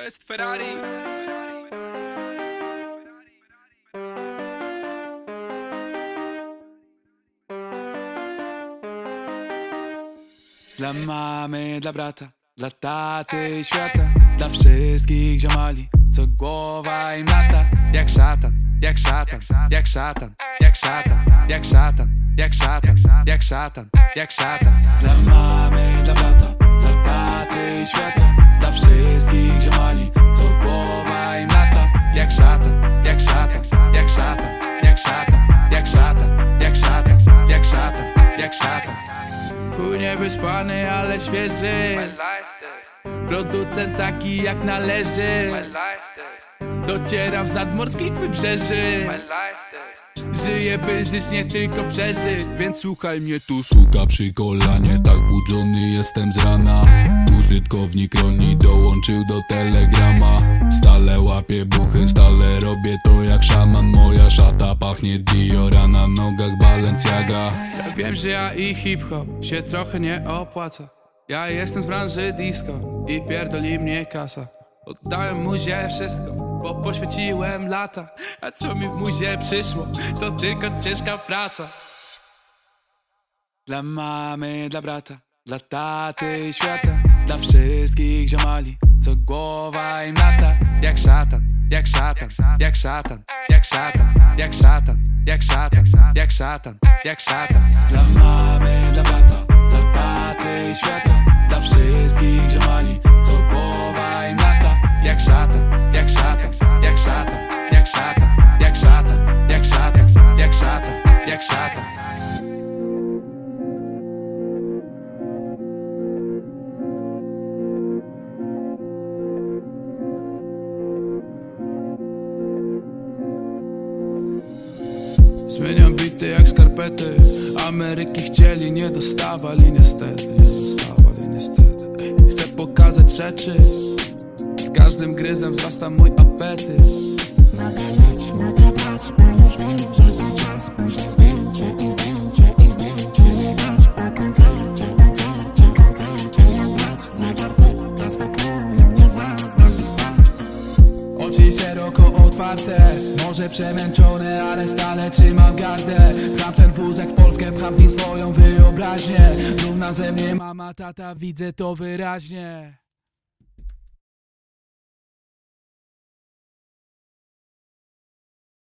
To jest Ferrari. Dla mamy, dla brata, dla taty i świata, dla wszystkich ziomali, co głowa im lata. Jak szatan, jak szatan, jak szatan, jak szatan, jak szatan, jak szatan, jak szatan, jak szatan. Dla mamy, dla brata, dla taty i świata, dla wszystkich ziomali, co głowa im lata. Jak szatan, jak szatan, jak szatan, jak szatan, jak szatan, jak szatan, jak szatan, jak szatan. Chuj niewyspany, ale świeży. Producent taki jak należy. Docieram z nadmorskich wybrzeży. Żyję by żyć, nie tylko przeżyć. Więc słuchaj mnie tu, suka przy kolanie. Tak budzony jestem z rana. Użytkownik Roni dołączył do telegrama. Stale łapię buchy, stale robię to jak szaman. Moja szata pachnie Dior, a na nogach Balenciaga. Ja wiem, że ja i hip-hop się trochę nie opłaca. Ja jestem z branży disco i pierdoli mnie kasa. Oddałem muzie wszystko, bo poświęciłem lata. A co mi w muzie przyszło, to tylko ciężka praca. Dla mamy, dla brata, dla taty i świata, dla wszystkich ziomali, co głowa im lata. Jak szatan, jak szatan, jak szatan, jak szatan, jak szatan, jak szatan, jak szatan, jak szatan. Dla mamy, dla brata, dla taty i świata, dla wszystkich ziomali, co głowa im lata. Jak szatan, jak szatan, jak szatan, jak szatan, jak szatan, jak szatan, jak szatan, jak szatan. Zmieniam bity jak skarpety. Ameryki chcieli, nie dostawali niestety. Chcę pokazać rzeczy. Z każdym gryzem wzrasta mój apetyt. Mogę brać, bo już wiem, że to czas. Muszę zdjęcie nie dać po koncercie. Jak brać zegar pyta spokojnie, nie zazdam spać. Oczy szeroko otwarte, może przemęczone, ale stale trzymam gardę. Pcham ten wózek w Polskę, pcham w nim swoją wyobraźnię. Dumna ze mnie mama, tata, widzę to wyraźnie.